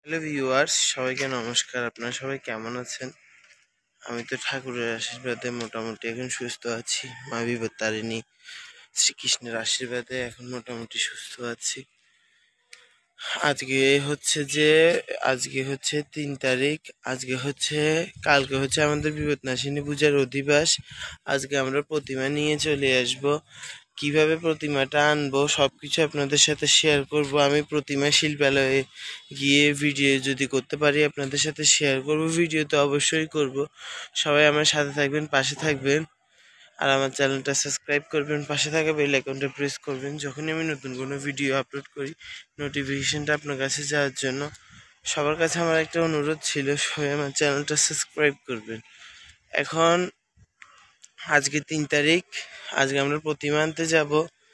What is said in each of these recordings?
Hello viewers, সবাইকে নমস্কার। আপনারা সবাই কেমন আছেন? আমি তো ঠাকুরের আশীর্বাদে মোটামুটি এখন সুস্থ আছি। মা বিপত্তারিণী শ্রীকৃষ্ণের আশীর্বাদে এখন মোটামুটি সুস্থ আছি। আজকে হচ্ছে যে আজকে হচ্ছে 3 তারিখ। কালকে হচ্ছে আমাদের বিপত্নাশিনী পূজার অধিবাস। আজকে আমরা প্রতিমা নিয়ে চলে আসব। কিভাবে প্রতিমাটা আনবো সবকিছু আপনাদের সাথে শেয়ার করব। আমি প্রতিমা শিল্পালয়ে গিয়ে ভিডিও যদি করতে পারি আপনাদের সাথে শেয়ার করব। ভিডিও তো অবশ্যই করব। সবাই আমার সাথে থাকবেন, পাশে থাকবেন, আর আমার চ্যানেলটা সাবস্ক্রাইব করবেন, পাশে থাকা বেল আইকনটা প্রেস করবেন। যখনই আমি নতুন কোনো ভিডিও আপলোড করি নোটিফিকেশনটা আপনার কাছে যাওয়ার জন্য। সবার কাছে আমার একটা অনুরোধ ছিল, সবাই আমার চ্যানেলটা সাবস্ক্রাইব করবেন। এখন আজকে 3 তারিখ, আজকে আমরা প্রতিমা আনতে যাব।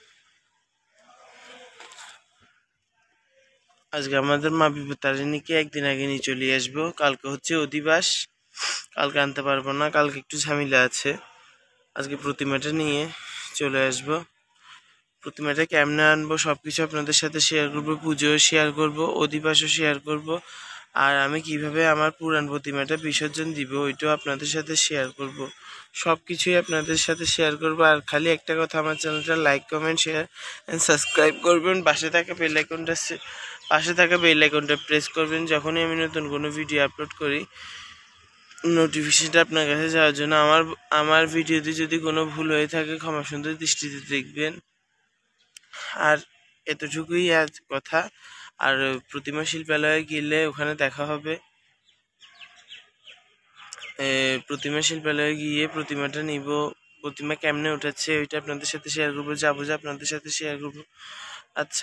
আজকে আমাদের মা বিপত্তারিণীকে একদিন আগে নিয়ে চলে আসবো। কালকে হচ্ছে অধিবাস, কালকে আনতে পারবো না, কালকে একটু ঝামেলা আছে। আজকে প্রতিমাটা নিয়ে চলে আসবো। প্রতিমাটা কেমনে আনবো সবকিছু আপনাদের সাথে শেয়ার করবো। পুজোও শেয়ার করবো, অধিবাসও শেয়ার করবো, আর আমি কিভাবে আমার পুরাণ প্রতিমাটা বিসর্জন দিব ওইটাও আপনাদের সাথে শেয়ার করব। সব কিছুই আপনাদের সাথে শেয়ার করব। আর খালি একটা কথা, আমার চ্যানেলটা like, comment, share and subscribe করবেন। পাশে থাকা বেল আইকনটা প্রেস করবেন। যখনই আমি নতুন কোনো ভিডিও আপলোড করি নোটিফিকেশনটা আপনার কাছে যাওয়ার জন্য। আমার ভিডিওতে যদি কোনো ভুল হয়ে থাকে ক্ষমা সুন্দর দৃষ্টিতে দেখবেন। আর এতটুকুই আজ কথা। আর প্রতিমা শিল্পালয়ে গেলে ওখানে দেখা হবে। প্রতিমা শিল্পালয়ে গিয়ে প্রতিমাটা নিব। প্রতিমা কেমনে উঠাচ্ছে ওইটা আপনাদের সাথে শেয়ার করবো। যাবো যে আপনাদের সাথে শেয়ার করবো। আচ্ছা,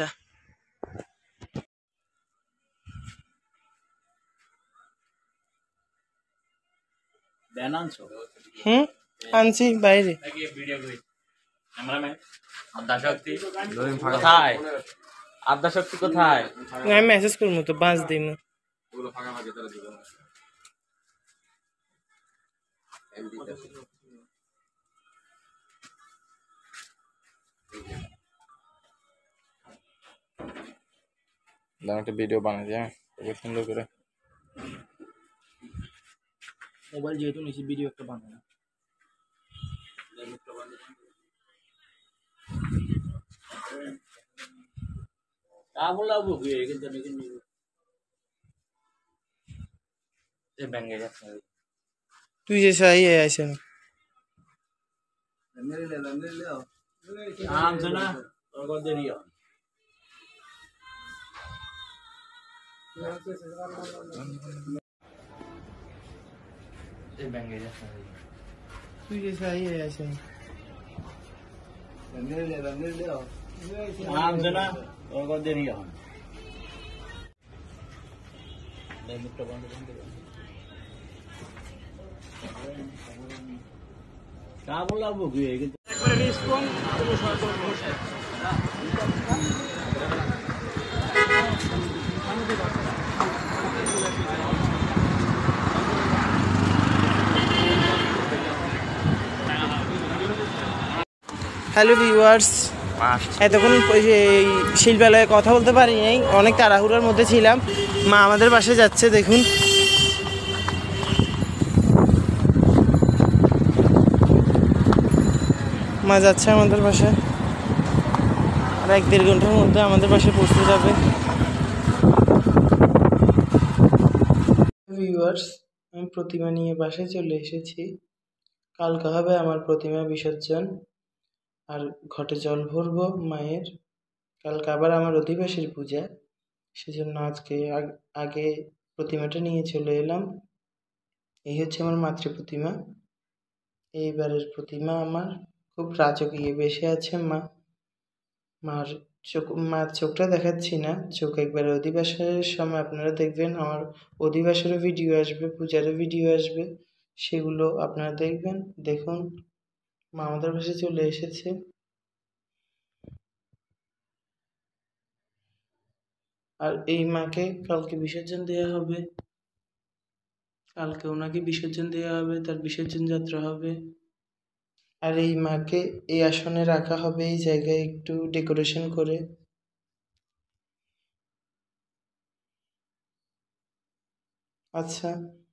আনছি বাইরে। আদ্যাশক্তি কোথায়? আমি মেসেজ করবো তো, বাস দিই। একটা ভিডিও বানাই যায় সুন্দর করে। মোবাইল যেহেতু নিচে ভিডিও একটা বানানো তুই যে চাই আইসেন তুই যে চাই আইসেন হ্যালো ভিউয়ার্স, এতক্ষণ এই শিল্পালয়ে কথা বলতে পারি নাই, অনেক তাড়াহুড়োর মধ্যে ছিলাম। মা আমাদের বাসায় যাচ্ছে, দেখুন। মা যাচ্ছে আমাদের বাসায়, আর 1-1.5 ঘন্টার মধ্যে আমাদের বাসায় পৌঁছে যাবে। ভিউয়ার্স, আমি প্রতিমা নিয়ে বাসায় চলে এসেছি। কালকে হবে আমার প্রতিমা বিসর্জন, আর ঘটে জল ভরবো মায়ের। কালকে আবার আমার অধিবাসীর পূজা, সেজন্য আজকে আগে প্রতিমাটা নিয়ে চলে এলাম। এই হচ্ছে আমার মাতৃ প্রতিমা। এইবারের প্রতিমা আমার খুব রাজকীয় বেশে আছে। মার চোখটা দেখাচ্ছি না, চোখ একবারে অধিবাসের সময় আপনারা দেখবেন। আমার অধিবাসেরও ভিডিও আসবে, পূজারও ভিডিও আসবে, সেগুলো আপনারা দেখবেন। দেখুন, মা আমাদের পাশে চলে এসেছে। আর এই মাকে কালকে বিসর্জন দেওয়া হবে। কালকে ওনাকে বিসর্জন দেওয়া হবে, তার বিসর্জন যাত্রা হবে। আর এই মাকে এই আসনে রাখা হবে, এই জায়গায় একটু ডেকোরেশন করে। আচ্ছা।